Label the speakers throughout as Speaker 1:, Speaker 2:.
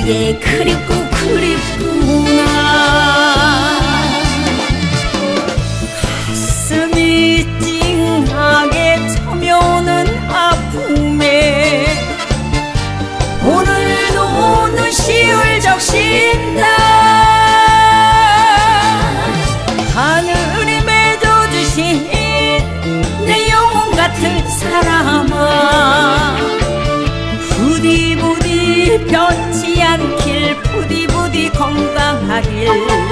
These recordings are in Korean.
Speaker 1: 시리게 그립고 그립구나. 가슴이 찡하게 쳐며오는 아픔에 오늘도 눈시울 적신다. 하늘이 맺어주신 내 영혼 같은 사람아, 부디 변치 않길, 부디 건강하길.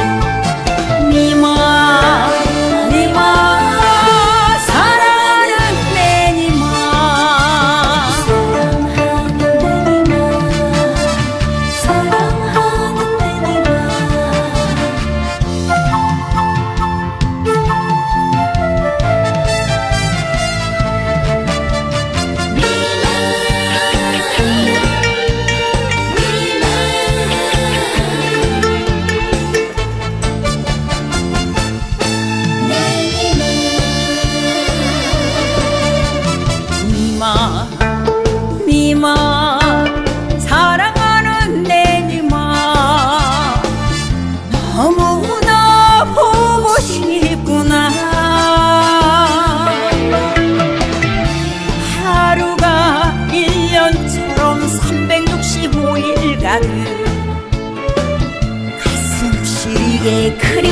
Speaker 1: 니마 사랑하는 내 니마, 사랑하는 내 니마. 니마 사랑하는 내 니마, 너무나 보고 싶구나. 하루가 1년처럼 365일 가득 가슴 시리게 그리